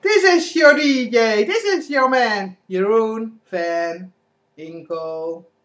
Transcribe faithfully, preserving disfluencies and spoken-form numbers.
This is your D J. This is your man, Jeroen van Inkel.